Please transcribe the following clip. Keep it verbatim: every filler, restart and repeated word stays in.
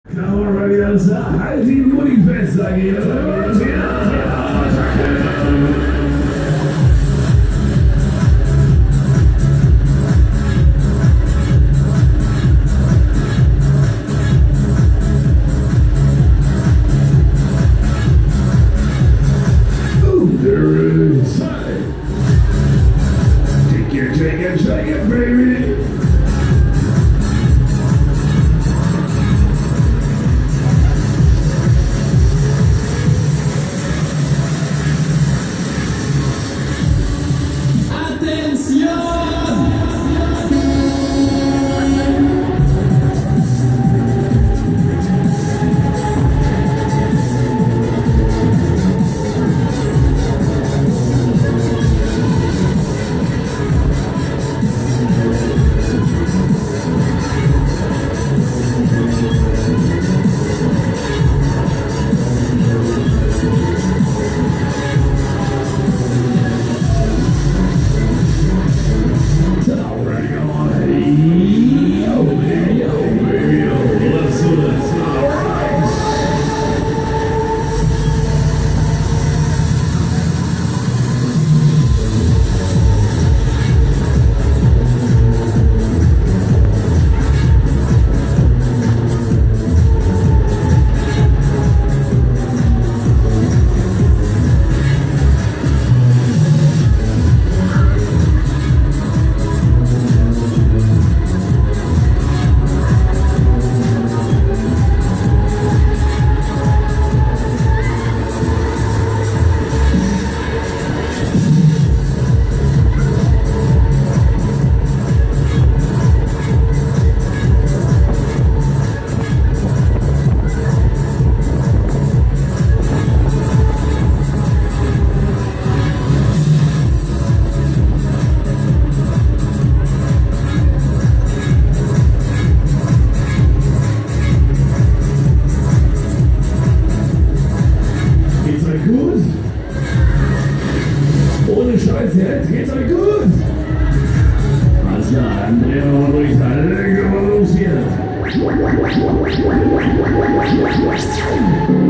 Cavallerosa, halt die Mutti fest, sag ich. Ooh, there is. Take it, take it, take it, baby. Ohne Scheiß, jetzt geht's euch gut. Was ja, dann drehen wir mal durch. Dann legen wir mal los hier.